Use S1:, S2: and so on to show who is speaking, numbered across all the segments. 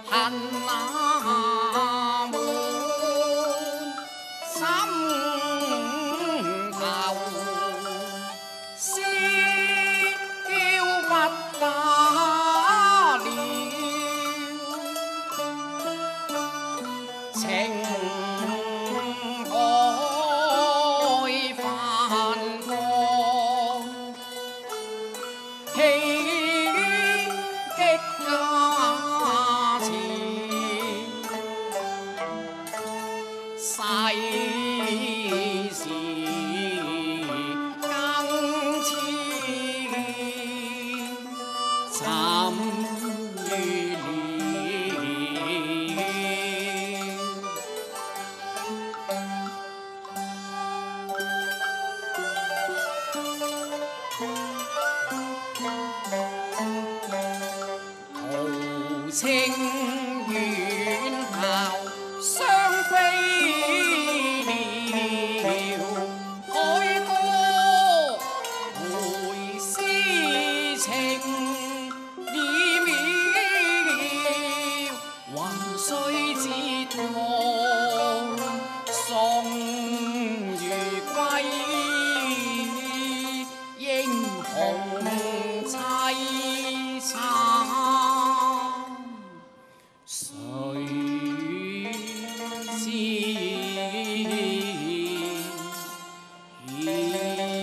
S1: 恨那門心頭，思嬌不得了，情海泛光，喜極加持。世事更似沉如鳥，豪情遠拋雙飛了，海歌回思情意渺，雲水折望送如歸，英雄凄慘。誰知曉？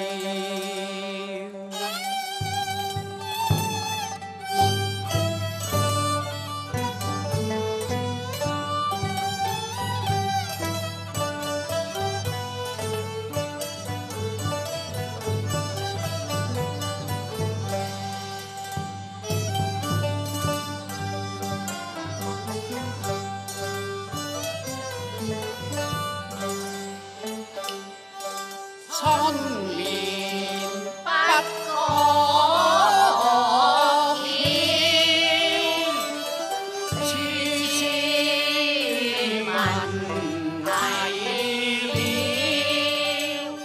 S1: 春眠不覺曉，處處聞啼鳥。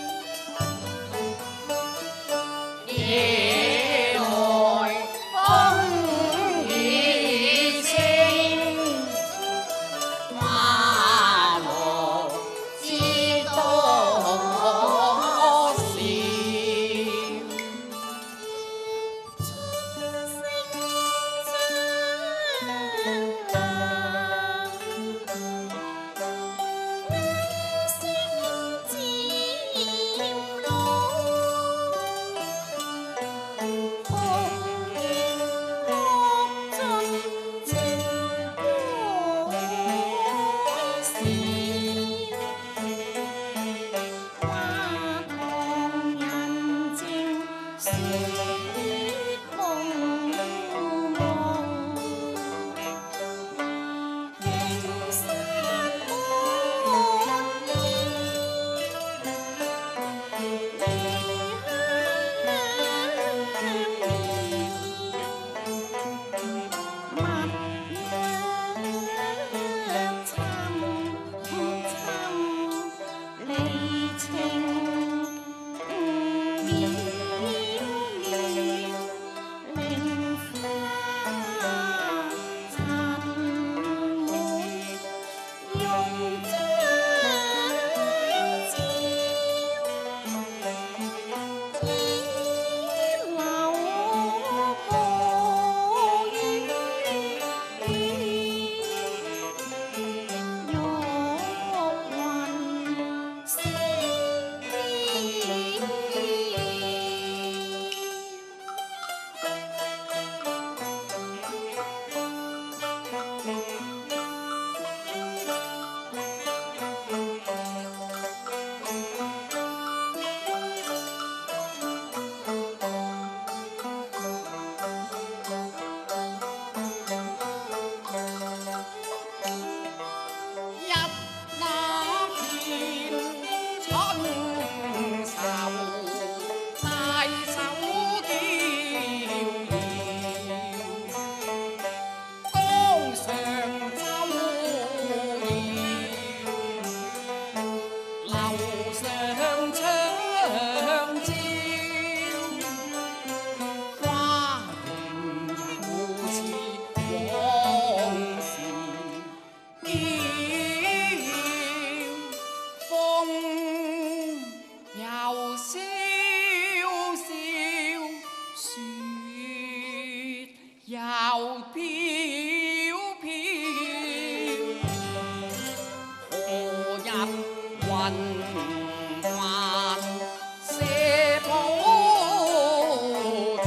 S1: 夜來風雨清，花落知多。 飘飘，何日云还射普条？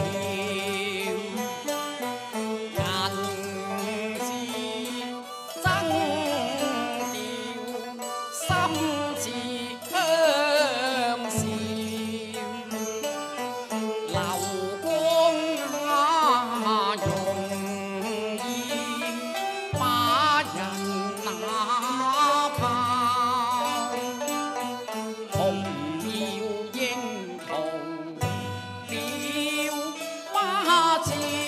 S1: 人是爭調，心似香笑。流光下容易把人那怕，紅苗英雄了花照。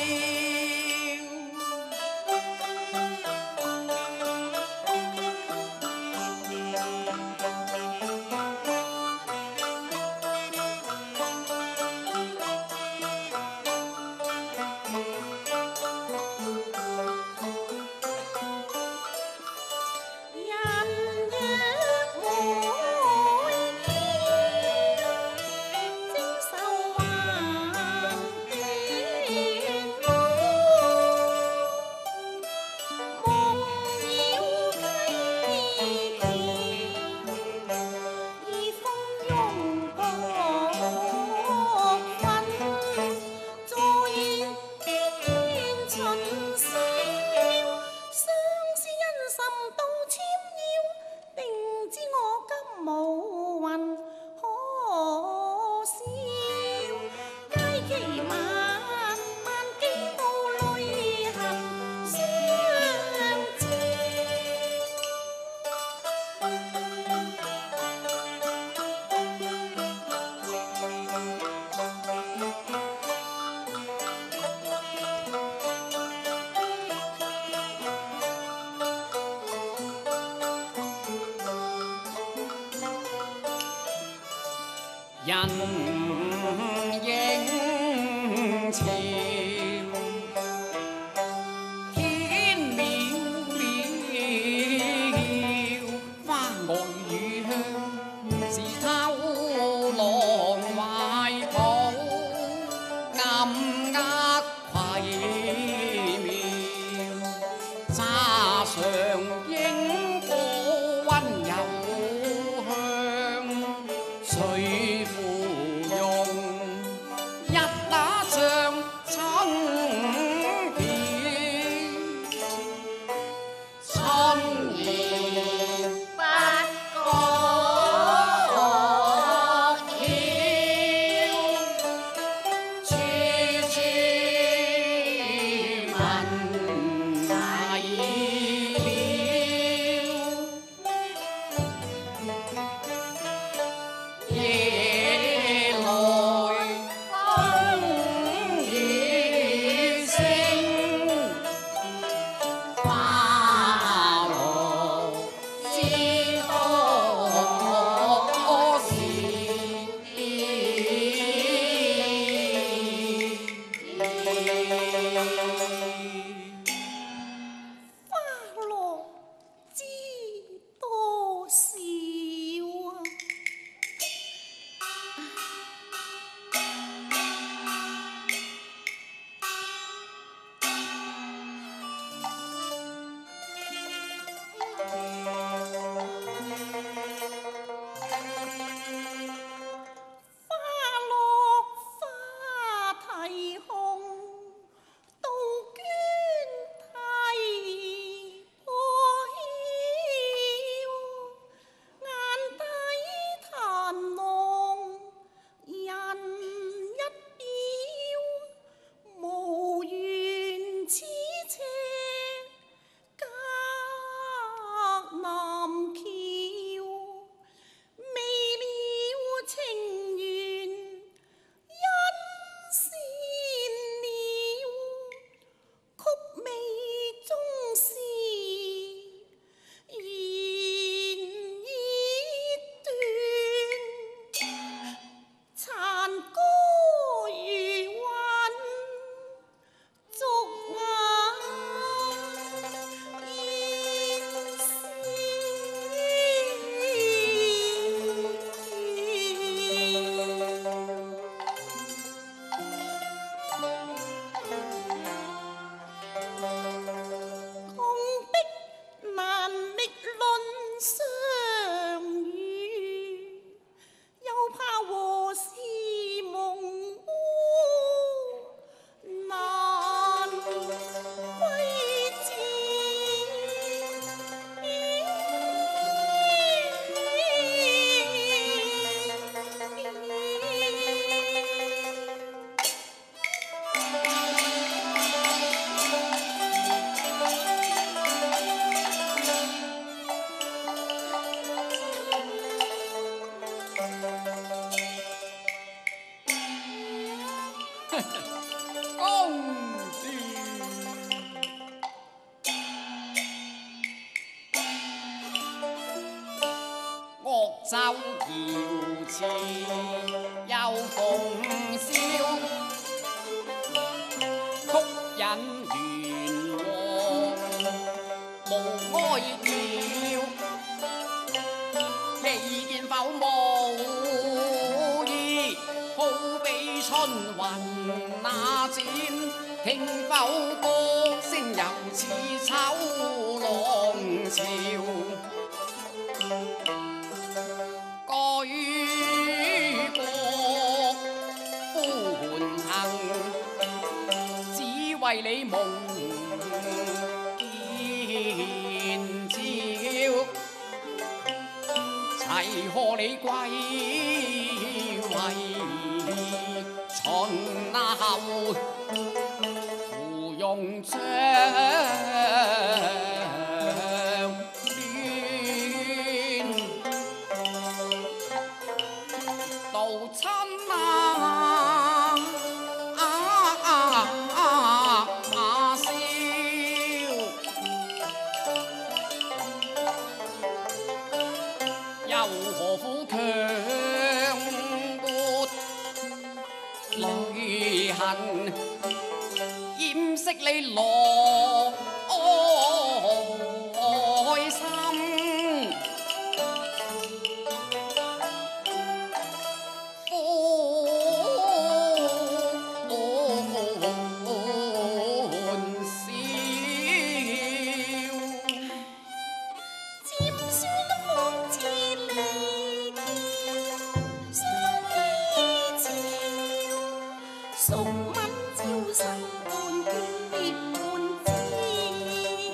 S1: 人影潮，天渺渺，花外雨香，是偷浪懷抱，暗握攜苗，沙上映過溫柔香，誰周瑤池又逢笑，曲引聯和無哀謠。你見否無意，好比春雲那展，聽否歌聲又似秋浪潮。舉國歡騰，只為你夢見朝，齊賀你歸為秦後芙蓉帳亂，道親笑，又何苦強抹淚痕，掩飾你內心。
S2: 送吻朝生半倦別半知，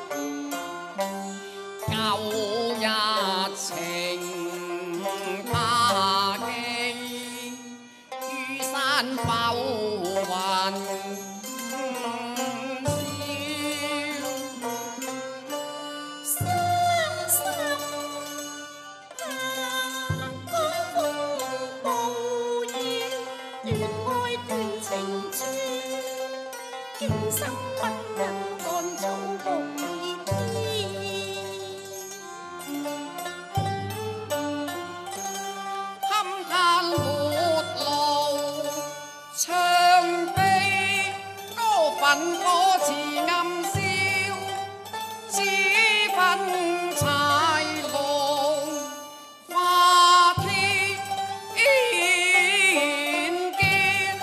S1: 舊日情他記，於山浮雲
S2: 傷心江風暴雨，斷愛斷情處，今生不忍乾草木已天。
S1: 堪嘆沒路，長悲多份歌詞暗笑，只分柴龍花天劍。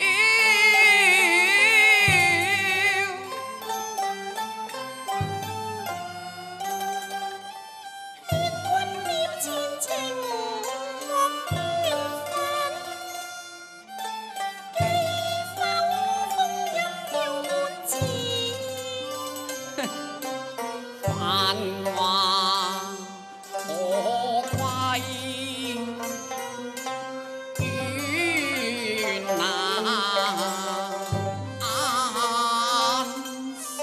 S1: 繁華可歸於那宵。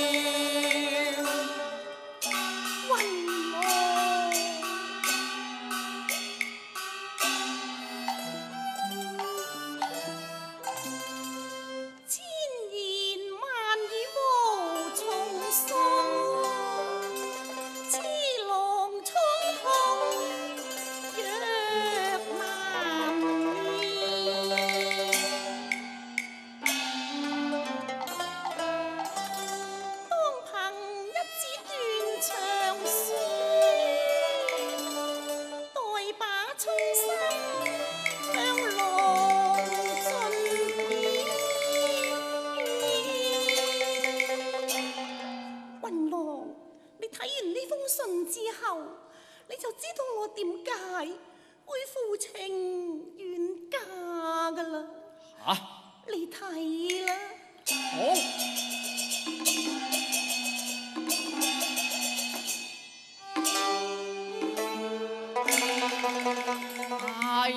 S2: 千言萬語無從訴，痴郎蒼穹若難眠。當憑一紙斷腸書，待把衷心向郎盡獻。雲郎，你睇完呢封信之後，你就知道我點解會負情願嫁噶啦。
S1: 嚇！
S2: 你睇啦。
S1: 好。哎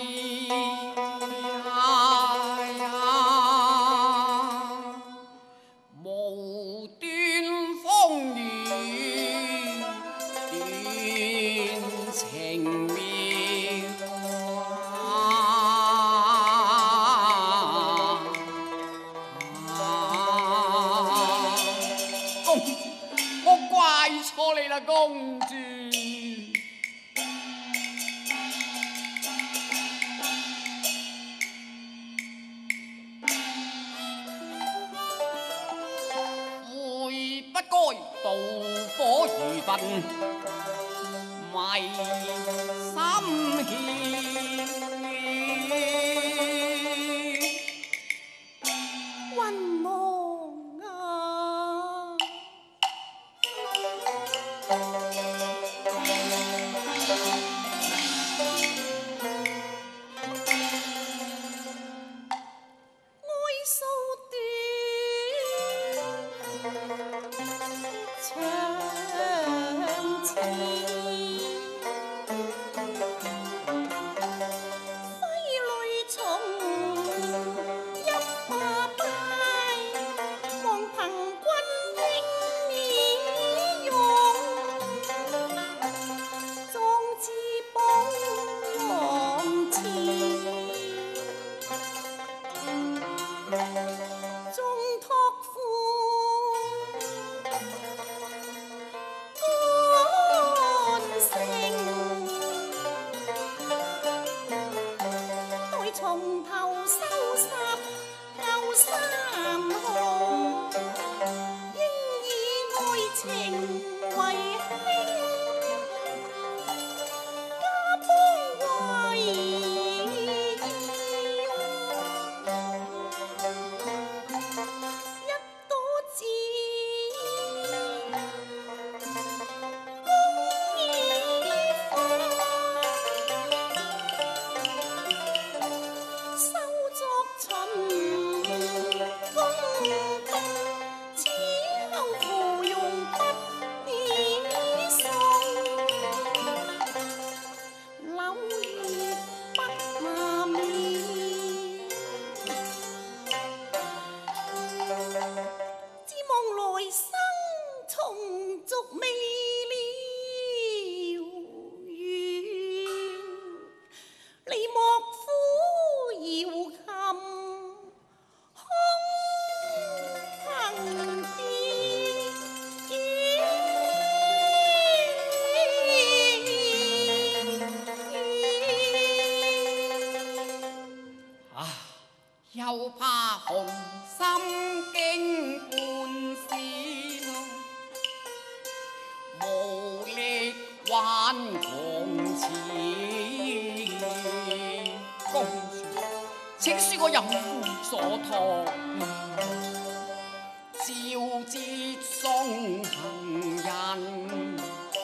S1: 呀，無端風雨斷情妙。我怪錯你啦，公主。 妒火如焚，迷心牽。
S2: 雲望啊，愛數短，長情。從頭收拾舊山河，應以愛情為輕，家邦為要，一朵紫公已花。
S1: 又怕紅心經半仙，無力挽狂纖。公主，請恕我淫婦所託，照節送行人，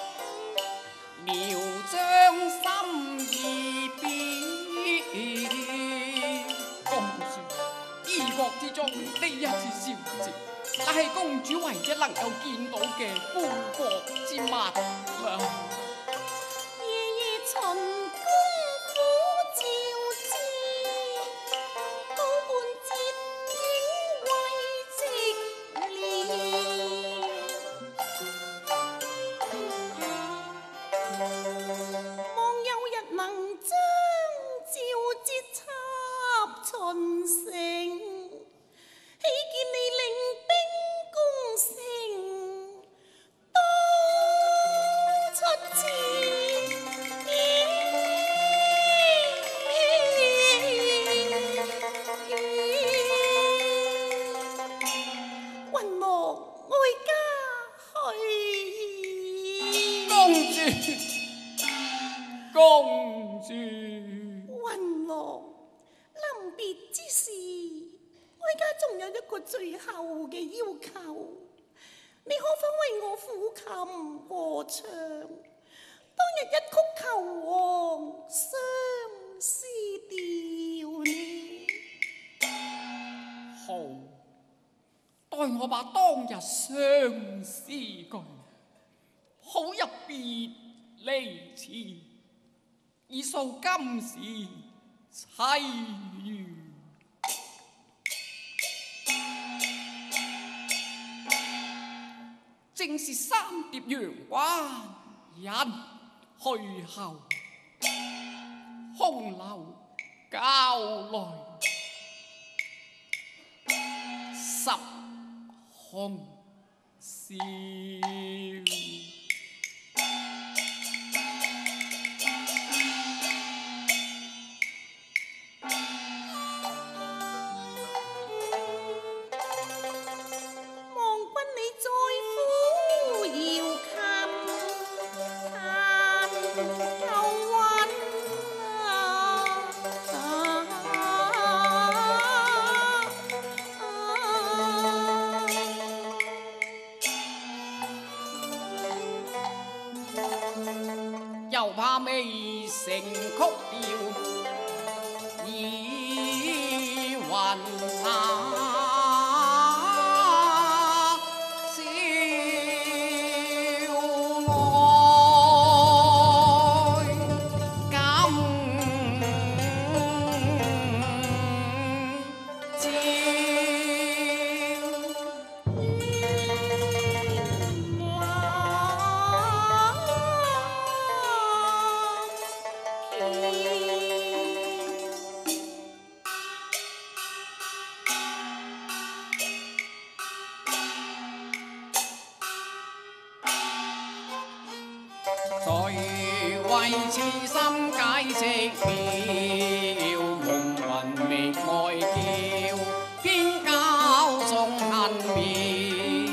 S1: 描將心意變。異國之中呢一次消節，乃係公主唯一能夠見到嘅歡國之物啦。
S2: 夜夜巡公府照知，高半截影為寂寥。望有日能將照節插巡城。
S1: 公主，
S2: 雲郎，臨別之時，我而家仲有一個最後嘅要求，你可否為我撫琴和唱？當日一曲求王相思調呢？
S1: 好，待我把當日相思句好入別離詞，以訴今時凄怨。正是三疊陽關人去後，空留交來十紅笑。
S2: 望君你在府
S1: 又怕未成曲调，已云下。谁为痴心解释了，梦魂觅爱叫，偏教纵恨妙。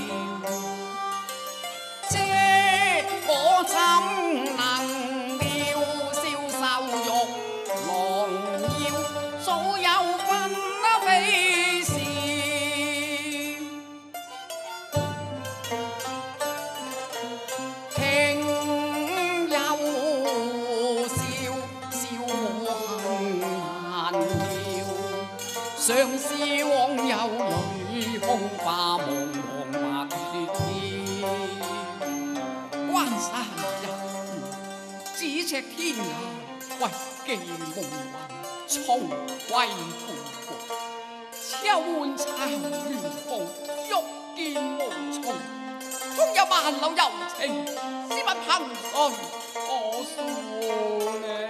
S1: 这我怎能料，消瘦肉郎腰，早有分非事。相思枉有泪，空花茫茫白雪天。关山人，咫尺天涯，为寄梦魂，重归故国。秋满茶乱红，欲见无从。空有万缕柔情，试问凭谁可诉呢？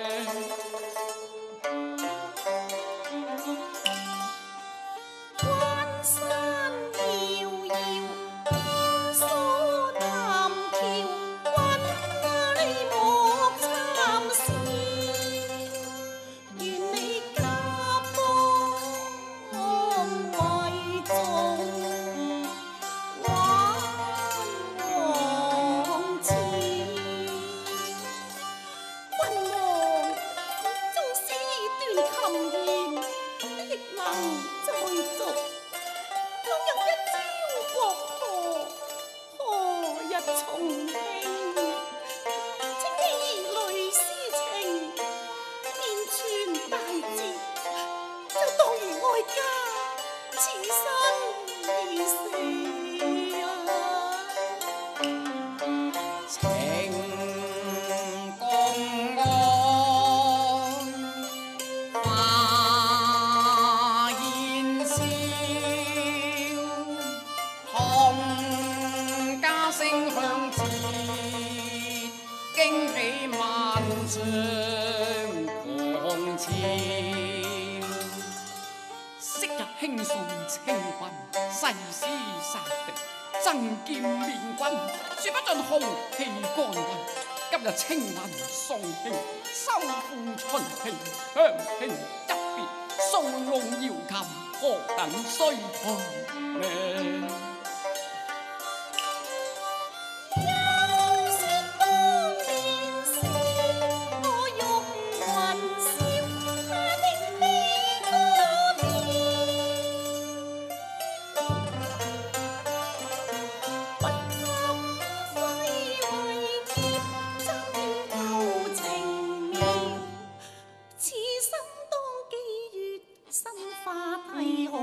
S1: 昔日轻送青云，誓师杀敌，争剑面君，说不尽豪气干云。今日青云送兄，收复秦庭，强兄一别，扫弄瑶琴，何等衰唐呢？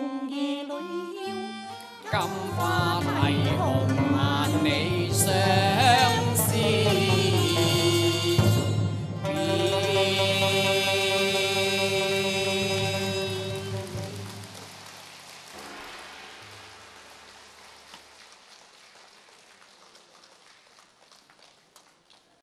S1: 金花啼红万里霜。